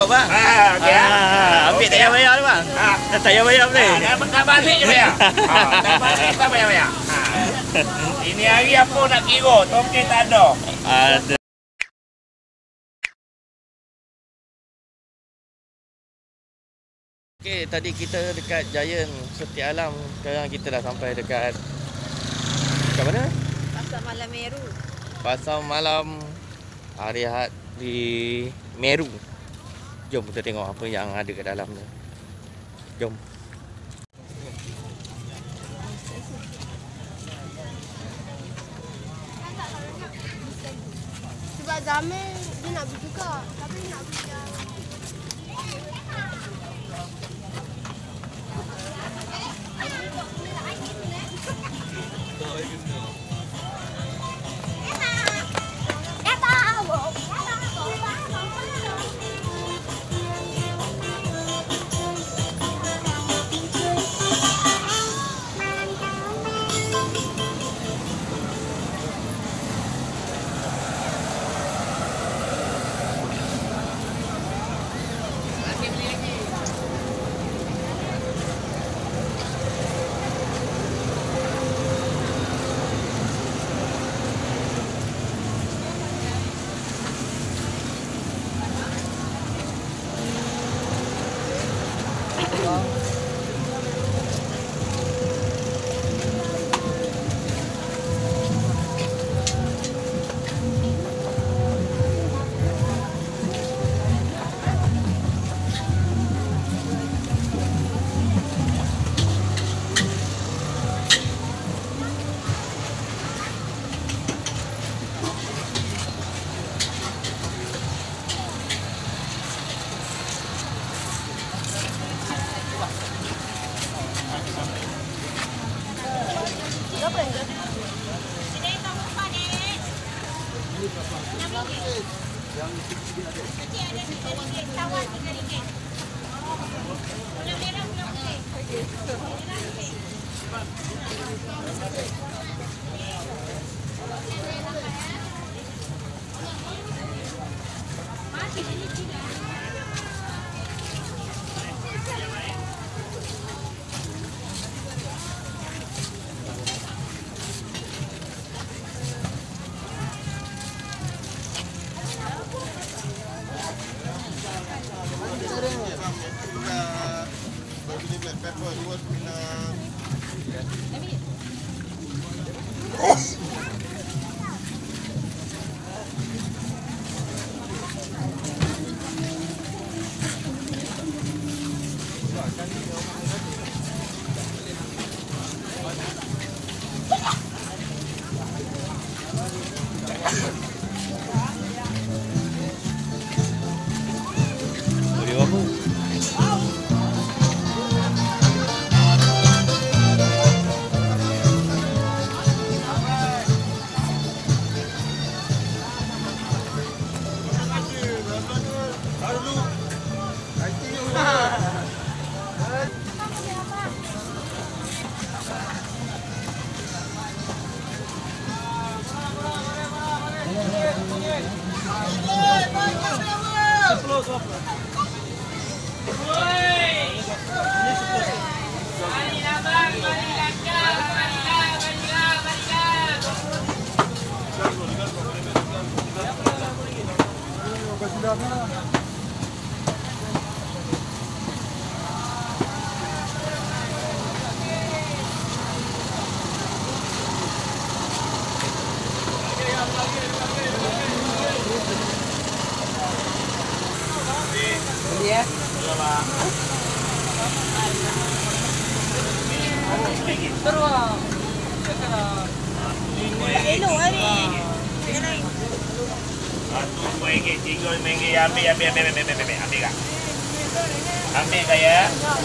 bang. Okey. Ambil tak payah bayar tu bang. Tak payah bayar boleh. Dah balik je bayar. Dah balik tak payah bayar. Ini hari apa nak kira? Tokek tak ada. Ada. Okey, tadi kita dekat Giant Setia Alam. Sekarang kita dah sampai dekat mana? Pasar Malam Meru. Pasar Malam Hari Ahad di Meru. Jom kita tengok apa yang ada kat dalam ni. Jom. Sebab Zamir dia nak beli juga. Tapi nak beli yang ambil kak. Ambil kak ya.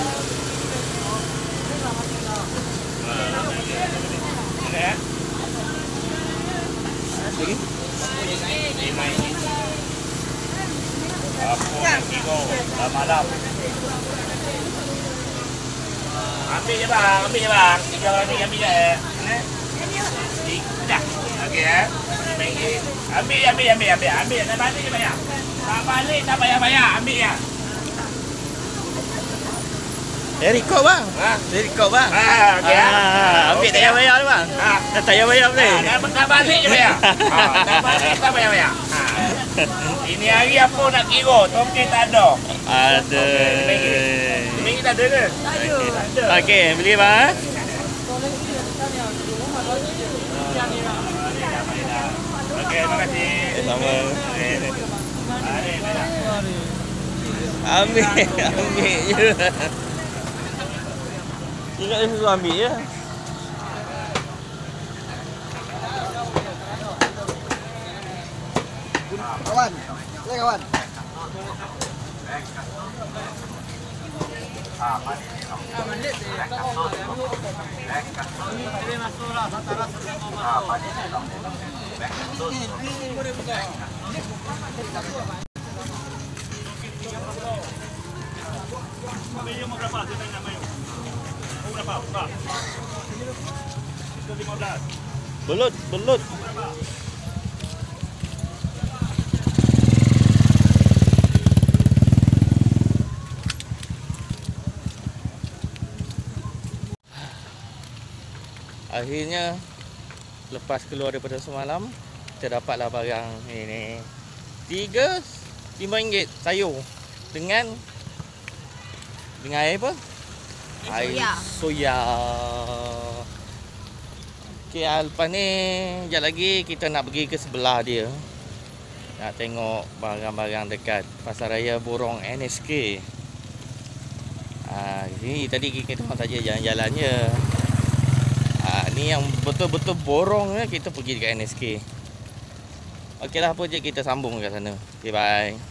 Ada? Lagi? Apa nak kira? Dah malam. Ambil je bang, ambil je bang. 3 orang ni ambil je. Dah. Okey ya. RM5. Ambil. Nak balik je bayar. Tak balik tak payah bayar. Ambil ya. record bang. Ha? Record bang. Okey. Ambil tak payah bayar tu bang. Ha. Tak payah bayar boleh. Dah balik je bayar. Dah balik tak bayar. Ini hari apa nak kira? Topik tak ada. Ada. Ini tak ada ke? Tak ada. Tak ada. Okey, beli bang. Okey, terima kasih. Sama. Ambil je. Ingat dia suruh ambil je. Kawan, saya kawan. Belut. Akhirnya lepas keluar daripada semalam, kita dapatlah barang ini. RM5 sayur dengan air apa? Air soya. Okey, lepas ni sekejap lagi kita nak pergi ke sebelah dia. Nak tengok barang-barang dekat Pasar Raya Borong NSK. Ni tadi kita orang saja jalan-jalannya. Ni yang betul-betul borong kita pergi dekat NSK. Okeylah, apa je kita sambung kat sana. Okay, bye.